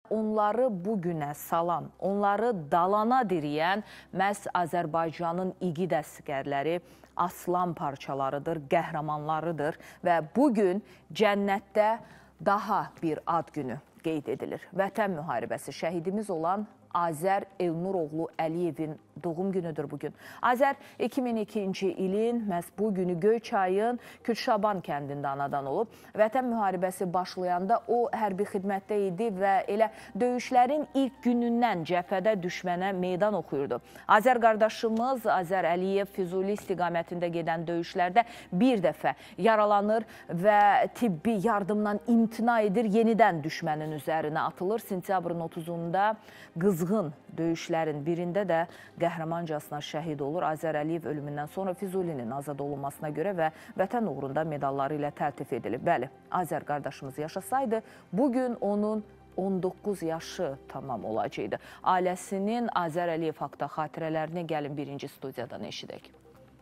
onları bugünə salan, onları dalana diriyən məhz Azərbaycanın igid əsgərləri, aslan parçalarıdır, qəhrəmanlarıdır və bugün cənnətdə daha bir ad günü qeyd edilir. Vətən müharibəsi şəhidimiz olan Azər Elnuroğlu Əliyevin doğum günüdür bugün. Azər 2002-ci ilin məhz bu günü Göyçayın Kürşaban kəndində anadan olub. Vətən müharibəsi başlayanda o hərbi xidmətdə idi və elə döyüşlərin ilk günündən cəbhədə düşmənə meydan oxuyurdu. Azər qardaşımız Azər Əliyev Füzuli istiqamətində gedən döyüşlərdə bir dəfə yaralanır və tibbi yardımdan imtina edir, yenidən düşmənin üzərinə atılır. Sentyabrın 30-unda qızğın döyüşlərin birində də qəhrəmancasına şəhid olur. Azər Əliyev ölümündən sonra Füzulinin azad olunmasına görə və vətən uğrunda medalları ilə təltif edilib. Bəli, Azər qardaşımız yaşasaydı, bugün onun 19 yaşı tamam olacaqdı. Ailəsinin Azər Əliyev haqda xatirələrini gəlin birinci studiyadan eşidək.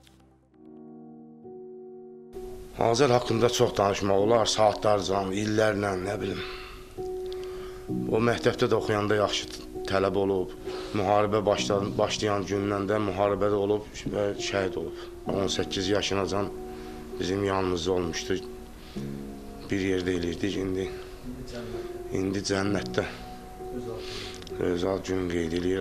Azər haqqında çox danışmaq olar, saatlarca, illərlə, nə bilim. O məktəbdə də oxuyanda yaxşı tələb olub, müharibə başlayan gündən də müharibədə olub və şəhid olub. 18 yaşınacan bizim yanımızda olmuşdu. Bir yerdə eləyirdik, indi cənnətdə özal gün qeyd eləyir.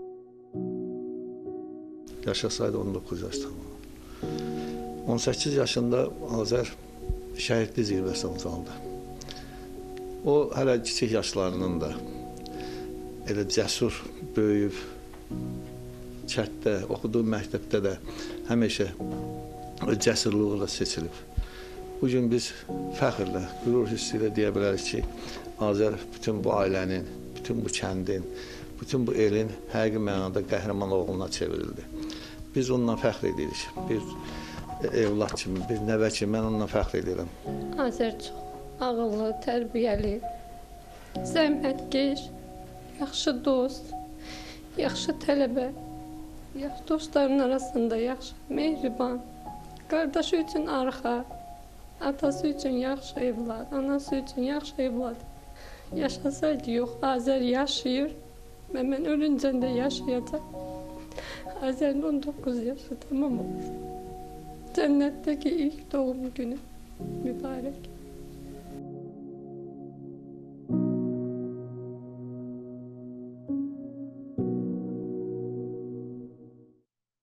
Yaşasaydı 19 yaş tamam. 18 yaşında Azər şəhidlik zirvəsi ucaldı. O hələ kiçik yaşlarının da elə cəsur, böyüyüb, çətdə, oxuduğu məktəbdə də həmişə cəsurluğuyla seçilib. Bugün biz fəxrlə, qürur hissi ilə deyə bilərik ki, Azər bütün bu ailənin, bütün bu kəndin, bütün bu elin həqiqi mənada qəhrəman oğluna çevrildi. Biz onunla fəxr edirik. Bir evlad kimi, bir nəvə kimi mən onunla fəxr edirəm. Azər çox ağıllı, tərbiyəli, zəhmətkeş, yaxşı dost, yaxşı tələbə, yaxşı dostların arasında yaxşı, mehriban, qardaşı üçün arxa, atası üçün yaxşı evlad, anası üçün yaxşı evlad. Yaşasaydı yox, Azər yaşayır və mən ölüncən də yaşayacaq. Azərin 19 yaşı tamam olur. Cənnətdəki ilk doğum günü mübarək.